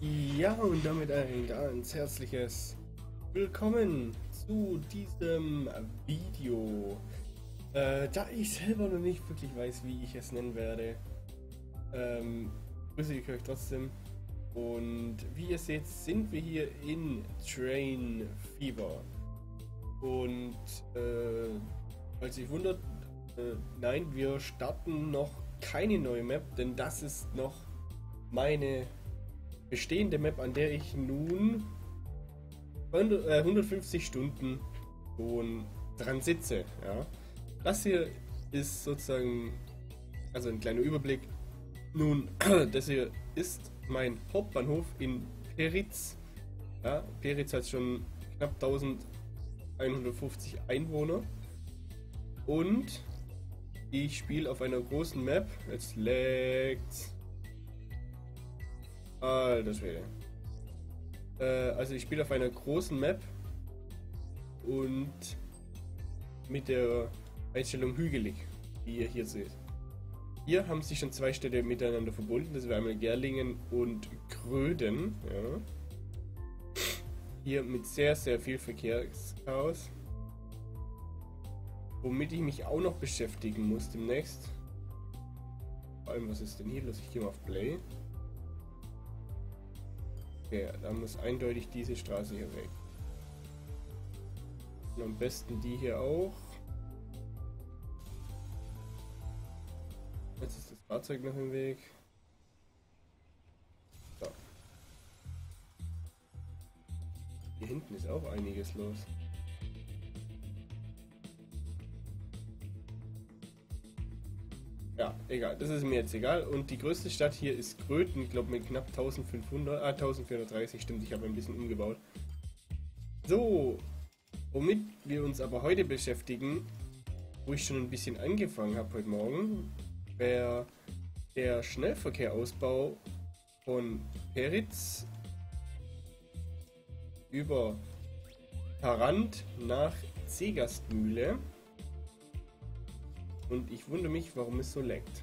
Ja, und damit ein ganz herzliches Willkommen zu diesem Video. Da ich selber noch nicht wirklich weiß, wie ich es nennen werde, grüße ich euch trotzdem. Und wie ihr seht, sind wir hier in Train Fever. Und falls sich wundert, nein, wir starten noch keine neue Map, denn das ist noch meine bestehende Map, an der ich nun 150 Stunden schon dran sitze. Ja. Das hier ist sozusagen, also ein kleiner Überblick. Nun, das hier ist mein Hauptbahnhof in Peritz. Ja, Peritz hat schon knapp 1150 Einwohner. Und ich spiele auf einer großen Map. Jetzt laggt. Alter Schwede. Also ich spiele auf einer großen Map und mit der Einstellung hügelig, wie ihr hier seht. Hier haben sich schon zwei Städte miteinander verbunden, das wäre einmal Gerlingen und Gröden. Ja. Hier mit sehr, sehr viel Verkehrschaos. Womit ich mich auch noch beschäftigen muss demnächst. Vor allem, was ist denn hier los? Ich gehe mal auf Play. Okay, da muss eindeutig diese Straße hier weg. Und am besten die hier auch. Jetzt ist das Fahrzeug noch im Weg. So. Hier hinten ist auch einiges los. Ja, egal, das ist mir jetzt egal. Und die größte Stadt hier ist Gröden, glaube mit knapp 1430, stimmt, ich habe ein bisschen umgebaut. So, womit wir uns aber heute beschäftigen, wo ich schon ein bisschen angefangen habe heute Morgen, wäre der Schnellverkehrausbau von Peritz über Tarant nach Zegastmühle. Und ich wundere mich, warum es so laggt.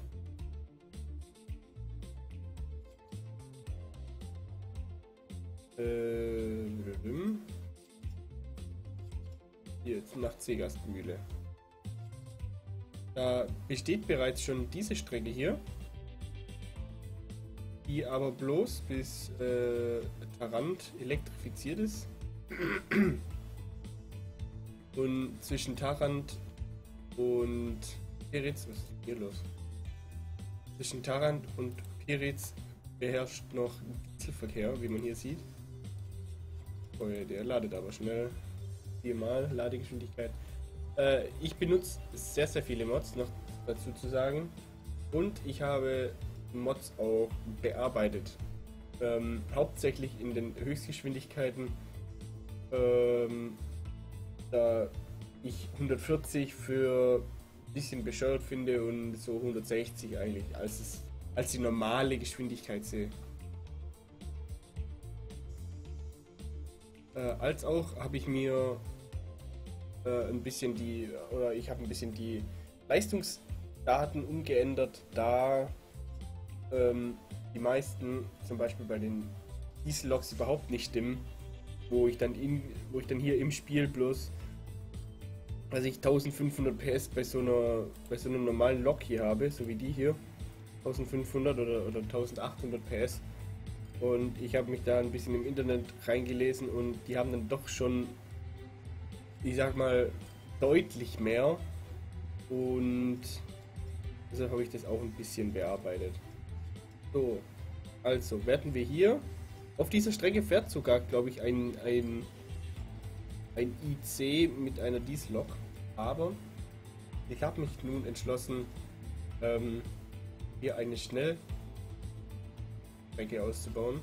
Hier jetzt nach Zegastmühle. Da besteht bereits schon diese Strecke hier, die aber bloß bis Tarant elektrifiziert ist. Und zwischen Tarant und Peritz, was ist hier los? Zwischen Tarant und Peritz beherrscht noch Dieselverkehr, wie man hier sieht. Oh, der ladet aber schnell. 4-mal Ladegeschwindigkeit. Ich benutze sehr, sehr viele Mods, noch dazu zu sagen. Und ich habe Mods auch bearbeitet. Hauptsächlich in den Höchstgeschwindigkeiten. Da ich 140 für ein bisschen bescheuert finde und so 160 eigentlich als die normale Geschwindigkeit sehe. Als auch habe ich mir ein bisschen die Leistungsdaten umgeändert, da die meisten zum Beispiel bei den Dieselloks überhaupt nicht stimmen, wo ich dann hier im Spiel bloß 1500 PS bei so einer normalen Lok hier habe, so wie die hier, 1500 oder 1800 PS. Und ich habe mich da ein bisschen im Internet reingelesen und die haben dann doch schon, ich sag mal, deutlich mehr. Und deshalb habe ich das auch ein bisschen bearbeitet. So, also werden wir hier, auf dieser Strecke fährt sogar, glaube ich, ein IC mit einer Diesellok, aber ich habe mich nun entschlossen, hier eine Schnellstrecke auszubauen.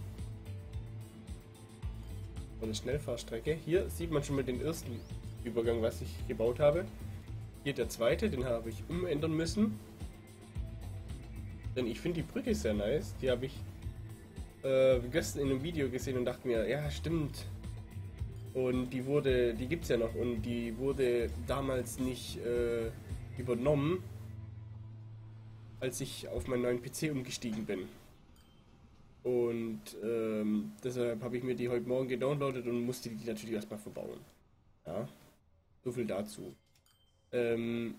Eine Schnellfahrstrecke. Hier sieht man schon mal den ersten Übergang, was ich gebaut habe. Hier der zweite, den habe ich umändern müssen. Denn ich finde die Brücke sehr nice. Die habe ich gestern in einem Video gesehen und dachte mir, ja stimmt. Und die gibt es ja noch und die wurde damals nicht übernommen, als ich auf meinen neuen PC umgestiegen bin. Und deshalb habe ich mir die heute Morgen gedownloadet und musste die natürlich erstmal verbauen. Ja, so viel dazu. Ähm,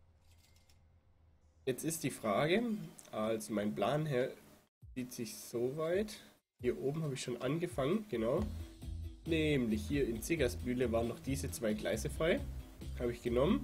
Jetzt ist die Frage, also mein Plan her sieht sich so weit. Hier oben habe ich schon angefangen, genau. Nämlich hier in Ziegersbühle waren noch diese zwei Gleise frei. Habe ich genommen.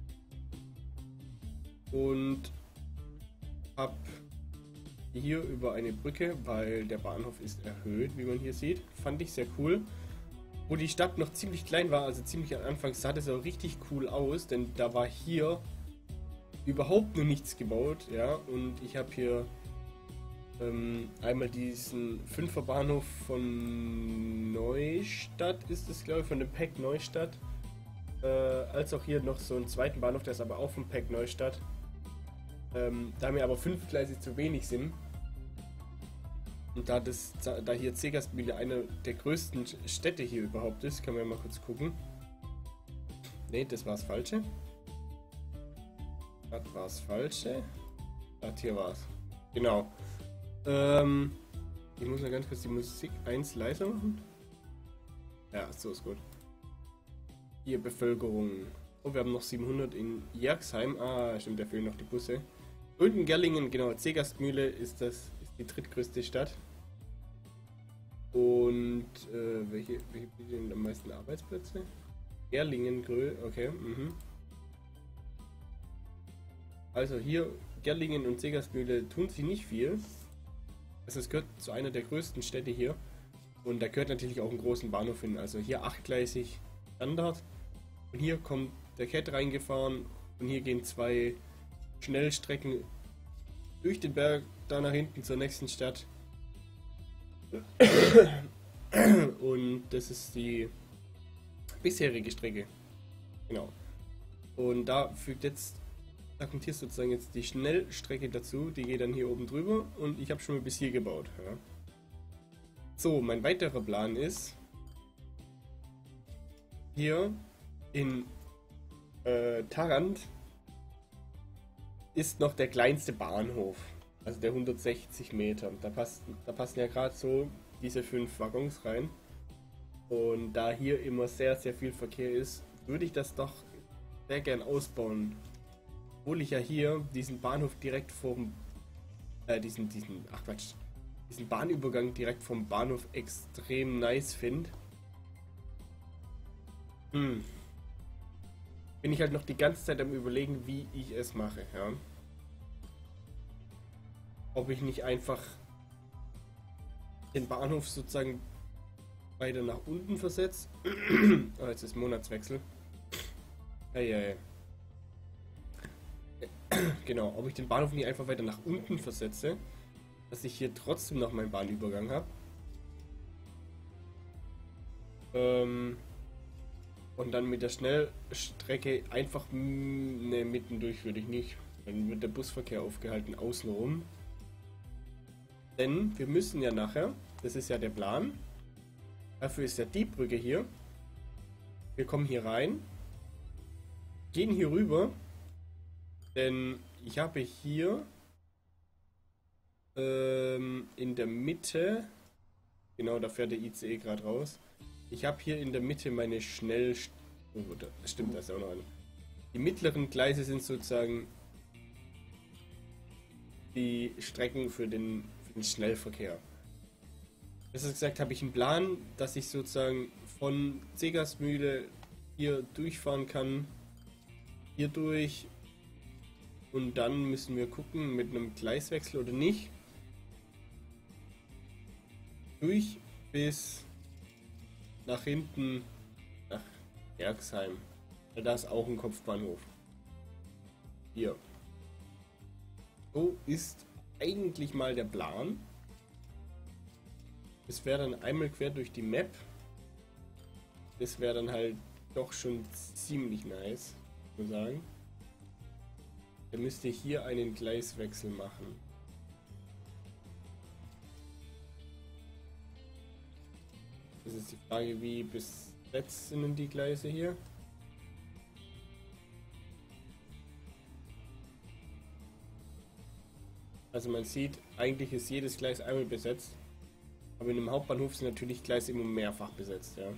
Und habe hier über eine Brücke, weil der Bahnhof ist erhöht, wie man hier sieht. Fand ich sehr cool. Wo die Stadt noch ziemlich klein war, also ziemlich am Anfang, sah das auch richtig cool aus, denn da war hier überhaupt nur nichts gebaut, ja. Und ich habe hier einmal diesen Fünfer Bahnhof von Neustadt, ist es glaube ich, von dem PEC Neustadt. Als auch hier noch so einen zweiten Bahnhof, der ist aber auch vom PEC Neustadt. Da mir aber 5 Gleise zu wenig sind und da hier Zegersbühle eine der größten Städte hier überhaupt ist, können wir mal kurz gucken. Ne, das war das Falsche. Das war das Falsche. Das hier war es. Genau. Ich muss mal ganz kurz die Musik 1 leiser machen. Ja, so ist gut. Hier Bevölkerung. Oh, wir haben noch 700 in Jerxheim. Ah, stimmt, da fehlen noch die Busse. Und in Gerlingen, genau, Zegerstmühle ist die drittgrößte Stadt. Und welche bieten am meisten Arbeitsplätze? Gerlingen, okay. Also hier Gerlingen und Zegersmühle tun sich nicht viel. Also es gehört zu einer der größten Städte hier. Und da gehört natürlich auch einen großen Bahnhof hin. Also hier 8-gleisig Standard. Und hier kommt der Cat reingefahren. Und hier gehen 2 Schnellstrecken durch den Berg, da nach hinten zur nächsten Stadt. Und das ist die bisherige Strecke. Genau. Und da kommt hier sozusagen jetzt die Schnellstrecke dazu, die geht dann hier oben drüber und ich habe schon mal bis hier gebaut. Ja. So, mein weiterer Plan ist, hier in Tarant ist noch der kleinste Bahnhof, also der 160 Meter. Da passen ja gerade so diese 5 Waggons rein. Und da hier immer sehr, sehr viel Verkehr ist, würde ich das doch sehr gern ausbauen. Obwohl ich ja hier diesen Bahnhof direkt diesen Bahnübergang direkt vom Bahnhof extrem nice finde. Bin ich halt noch die ganze Zeit am Überlegen, wie ich es mache, ja. Ob ich nicht einfach den Bahnhof sozusagen weiter nach unten versetze. Oh, jetzt ist Monatswechsel. Hey. Genau, ob ich den Bahnhof nicht einfach weiter nach unten versetze, dass ich hier trotzdem noch meinen Bahnübergang habe. Und dann mit der Schnellstrecke einfach mittendurch würde ich nicht. Dann wird der Busverkehr aufgehalten außenrum. Denn wir müssen ja nachher, das ist ja der Plan, dafür ist ja die Brücke hier. Wir kommen hier rein, gehen hier rüber, denn ich habe hier in der Mitte, genau, da fährt der ICE gerade raus. Ich habe hier in der Mitte meine das stimmt, das ist auch noch eine. Die mittleren Gleise sind sozusagen die Strecken für den Schnellverkehr. Besser gesagt habe ich einen Plan, dass ich sozusagen von Zegersmühle hier durchfahren kann, hier durch, und dann müssen wir gucken mit einem Gleiswechsel oder nicht, durch bis nach hinten nach Jerxheim. Da ist auch ein Kopfbahnhof. Hier. So ist eigentlich mal der Plan. Das wäre dann einmal quer durch die Map. Das wäre dann halt doch schon ziemlich nice, muss man sagen. Da müsste ich hier einen Gleiswechsel machen. Das ist die Frage, wie besetzt sind denn die Gleise hier? Also man sieht, eigentlich ist jedes Gleis einmal besetzt. Aber in dem Hauptbahnhof sind natürlich Gleise immer mehrfach besetzt, ja.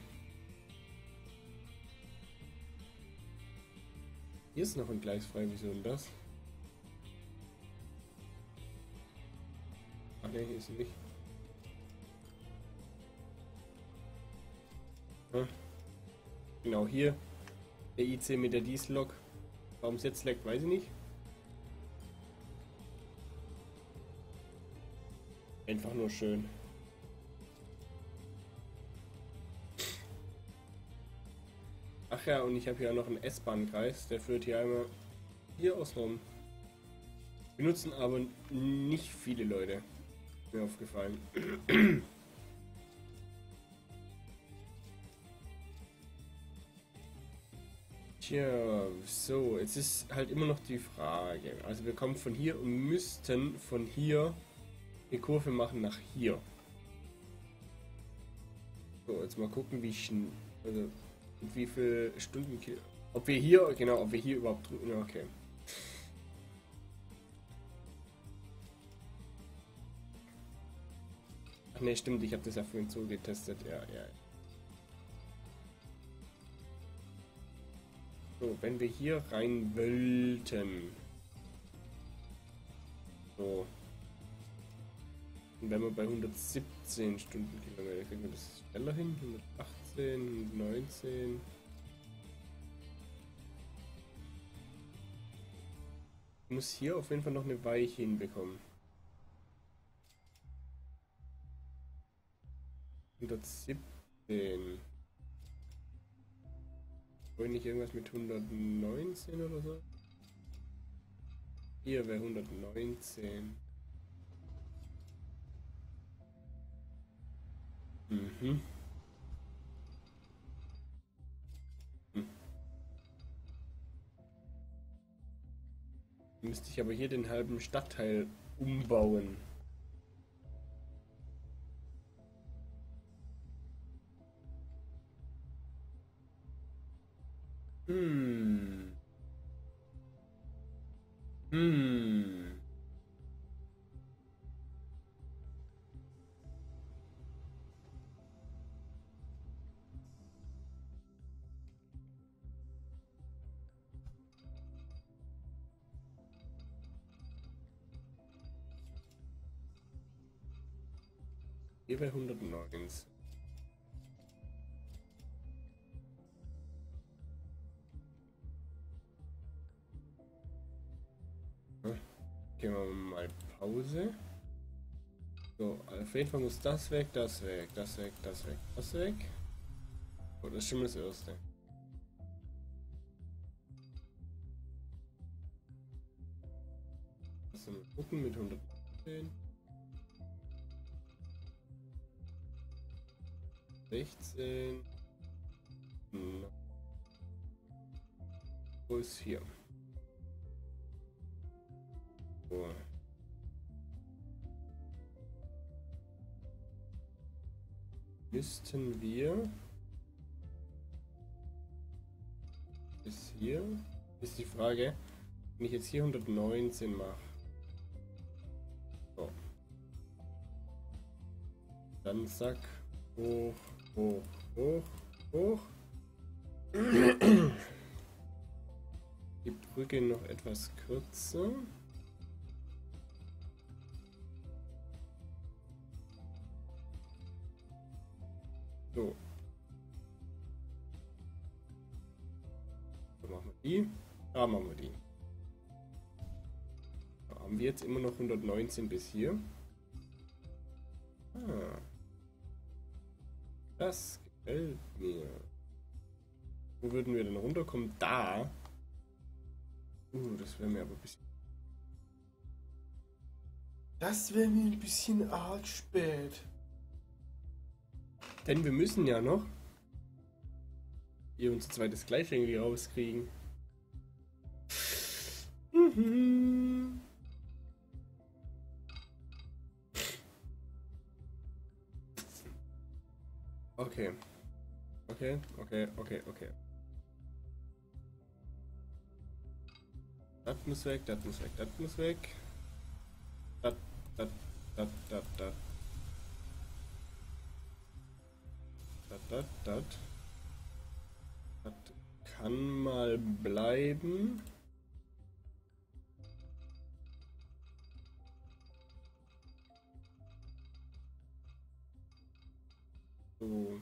Hier ist noch ein Gleis frei, wieso denn das? Ach ne, hier ist nicht. Ja. Genau hier. Der IC mit der Diesellok. Warum es jetzt leckt, weiß ich nicht. Einfach nur schön. Ach ja, und ich habe hier auch noch einen S-Bahn-Kreis, der führt hier einmal hier außen rum. Benutzen aber nicht viele Leute. Mir aufgefallen. Tja, so, jetzt ist halt immer noch die Frage. Also wir kommen von hier und müssten von hier die Kurve machen nach hier. So, jetzt mal gucken, wie schnell, also mit wie viel Stunden, ob wir hier, genau, ob wir hier überhaupt drüben, okay. Ach ne, stimmt, ich habe das ja vorhin so getestet, ja. So, wenn wir hier rein wollten. So. Und wenn wir bei 117 Stundenkilometer, kriegen wir das schneller hin? 118, 119. Ich muss hier auf jeden Fall noch eine Weiche hinbekommen. 117. Wollen nicht irgendwas mit 119 oder so? Hier wäre 119. Mhm. Müsste ich aber hier den halben Stadtteil umbauen. Hm. Hm. Hier wäre 119. Gehen wir mal Pause. So, auf jeden Fall muss das weg, das weg, das weg, das weg, das weg. Oh, das ist schon das erste. Also mal gucken mit 110. 16. Wo ist hier? So. Müssten wir bis hier, ist die Frage, wenn ich jetzt hier 119 mache. So. Dann zack, hoch, hoch, hoch, hoch. Die Brücke noch etwas kürzer. So. So machen wir die. Da machen wir die. Da haben wir jetzt immer noch 119 bis hier. Ah. Das gefällt mir. Wo würden wir denn runterkommen? Da. Das wäre mir aber ein bisschen. Das wäre mir ein bisschen arg spät. Denn wir müssen ja noch hier unser zweites Gleis irgendwie rauskriegen. Okay. Okay. Das muss weg, das muss weg, das muss weg. Das. Das kann mal bleiben. So.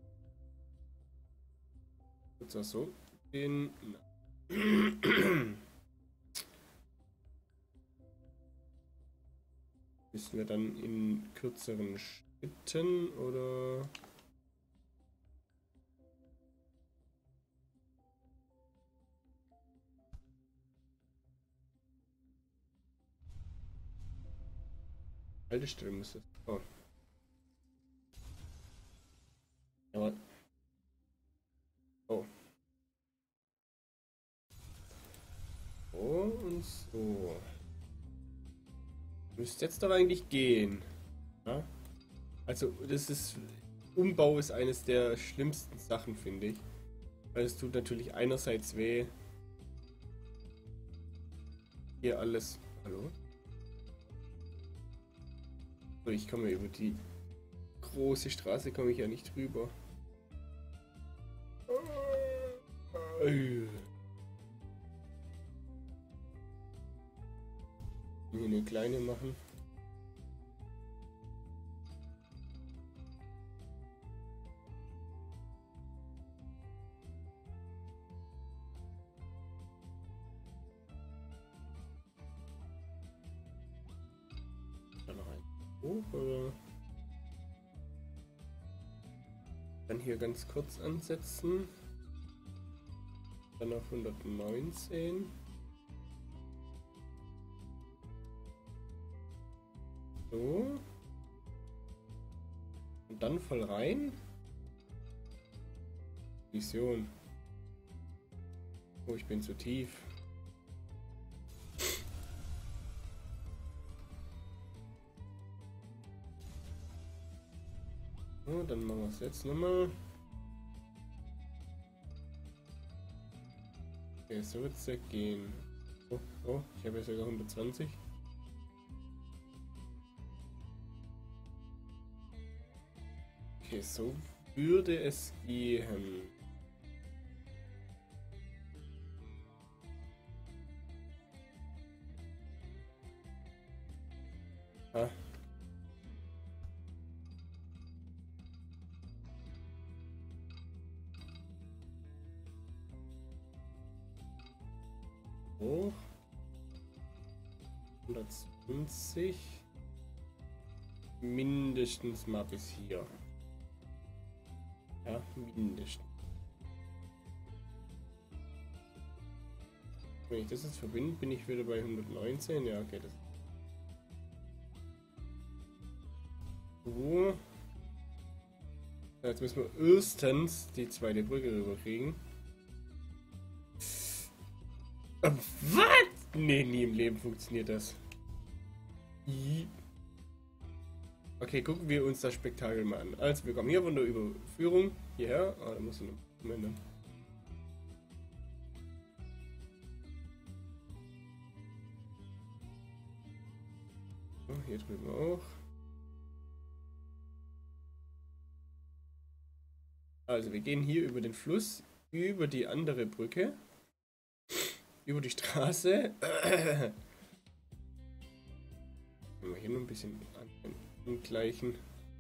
Wird das so gehen? Müssen wir dann in kürzeren Schritten oder? Haltestelle muss das. Oh. Aber. Oh. So und so. Müsste jetzt doch eigentlich gehen. Ja? Also, das ist. Umbau ist eines der schlimmsten Sachen, finde ich. Weil es tut natürlich einerseits weh. Hier alles. Hallo? So, ich komme über die große Straße, komme ich ja nicht rüber. Hier eine kleine machen. Dann noch ein hoch oder dann hier ganz kurz ansetzen. Dann auf 119. So. Und dann voll rein. Vision. Oh, ich bin zu tief. So, dann machen wir es jetzt nochmal. Okay, so wird es ja gehen. Oh, oh, ich habe ja sogar 120. Okay, so würde es gehen. Ah. Hoch. 120. Mindestens mal bis hier. Ja, mindestens. Wenn ich das jetzt verbinde, bin ich wieder bei 119. Ja, okay, das. So. Ja, jetzt müssen wir erstens die zweite Brücke rüberkriegen. Was? Nee, nie im Leben funktioniert das. Okay, gucken wir uns das Spektakel mal an. Also, wir kommen hier von der Überführung hierher. Ah, da muss ich noch umändern. So, hier drüben auch. Also, wir gehen hier über den Fluss, über die andere Brücke, über die Straße. Können wir hier noch ein bisschen angleichen.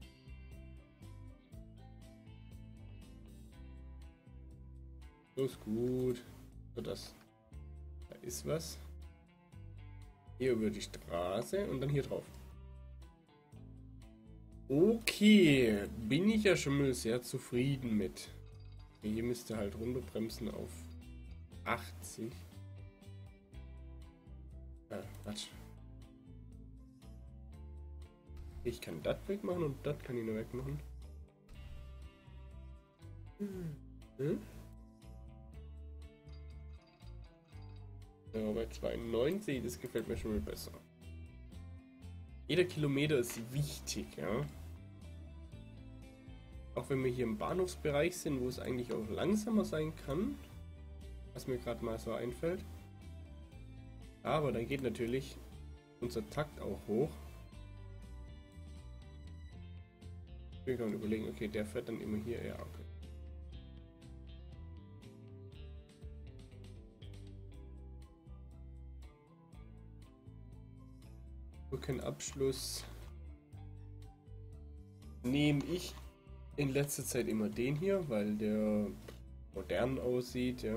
So ist gut. So, das. Da ist was. Hier über die Straße und dann hier drauf. Okay, bin ich ja schon mal sehr zufrieden mit. Hier müsste halt runterbremsen auf 80. Quatsch. Ich kann das wegmachen und das kann ich nur wegmachen. Hm? Ja, bei 92, das gefällt mir schon mal besser. Jeder Kilometer ist wichtig, ja. Auch wenn wir hier im Bahnhofsbereich sind, wo es eigentlich auch langsamer sein kann, was mir gerade mal so einfällt. Aber dann geht natürlich unser Takt auch hoch. Wir können überlegen, okay, der fährt dann immer hier, ja, okay. Brückenabschluss nehme ich in letzter Zeit immer den hier, weil der modern aussieht, ja.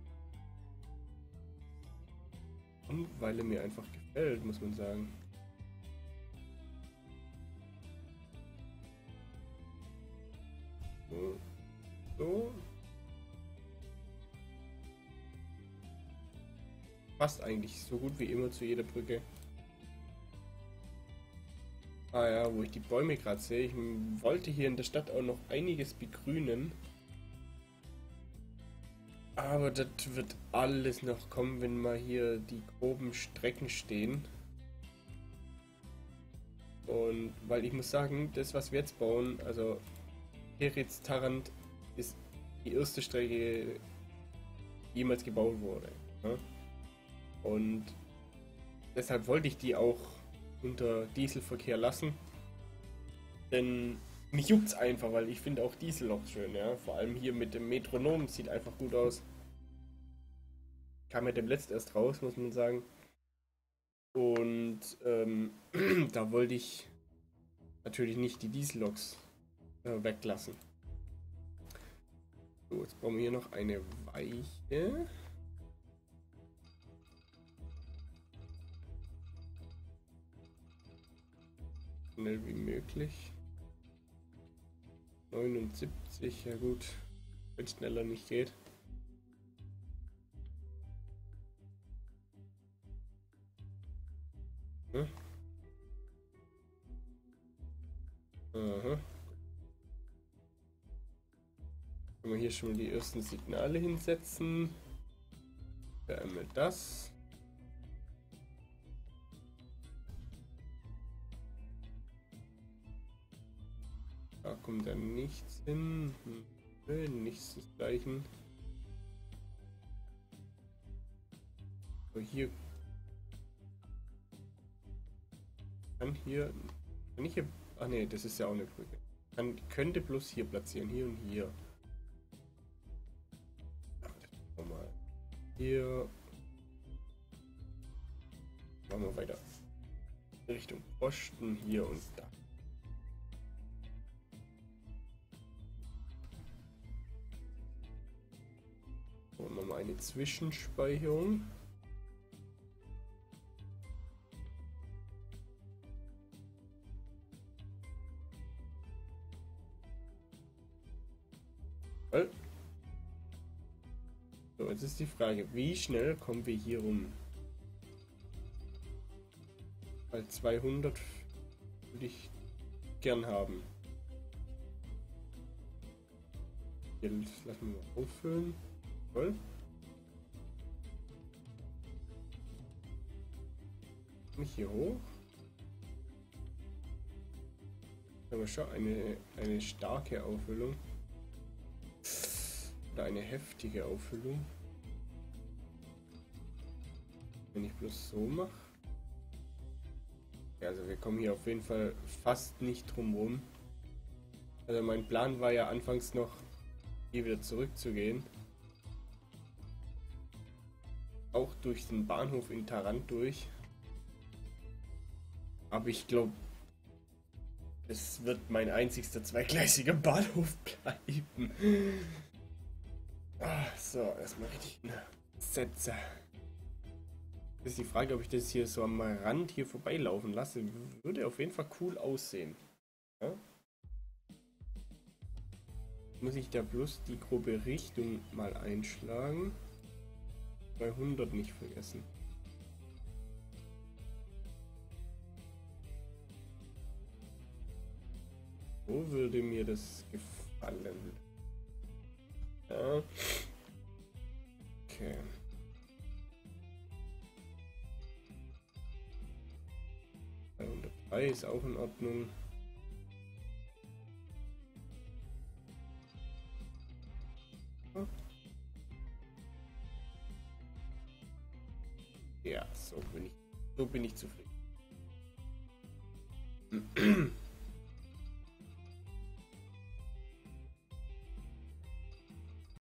Und weil er mir einfach gefällt, muss man sagen. So. So. Passt eigentlich so gut wie immer zu jeder Brücke. Ah ja, wo ich die Bäume gerade sehe. Ich wollte hier in der Stadt auch noch einiges begrünen. Aber das wird alles noch kommen, wenn mal hier die groben Strecken stehen. Und weil ich muss sagen, das was wir jetzt bauen, also Peretz-Tarant ist die erste Strecke, die jemals gebaut wurde. Ne? Und deshalb wollte ich die auch unter Dieselverkehr lassen. Denn mich juckt's einfach, weil ich finde auch Diesel noch schön, ja. Vor allem hier mit dem Metronom sieht einfach gut aus. Kam mit dem letzt erst raus, muss man sagen. Und da wollte ich natürlich nicht die Dieselloks weglassen. So, jetzt brauchen wir hier noch eine Weiche. Schnell wie möglich. 79, ja gut. Wenn es schneller nicht geht. Hm? Aha. Können wir hier schon mal die ersten Signale hinsetzen. Einmal das. Da kommt dann nichts hin. Nichts desgleichen. So, hier. Kann ich hier. Ach nee, das ist ja auch eine Brücke. Könnte bloß hier platzieren. Hier und hier. Mal. Hier. Machen wir weiter. Richtung Posten hier und da. So, nochmal eine Zwischenspeicherung. So, jetzt ist die Frage, wie schnell kommen wir hier rum? Weil 200 würde ich gern haben. Hier lassen wir mal auffüllen. Toll. Nicht hier hoch. Aber schon eine starke Auffüllung. Oder eine heftige Auffüllung. Wenn ich bloß so mache. Ja, also wir kommen hier auf jeden Fall fast nicht drum rum. Also mein Plan war ja anfangs noch, hier wieder zurückzugehen. Auch durch den Bahnhof in Tarant durch. Aber ich glaube, es wird mein einzigster zweigleisiger Bahnhof bleiben. So, erstmal richtig Sätze. Das ist die Frage, ob ich das hier so am Rand hier vorbeilaufen lasse. Würde auf jeden Fall cool aussehen. Ja? Muss ich da bloß die grobe Richtung mal einschlagen. 200 nicht vergessen. Wo würde mir das gefallen? Ja. Okay. Ist auch in Ordnung. Ja, so bin ich zufrieden.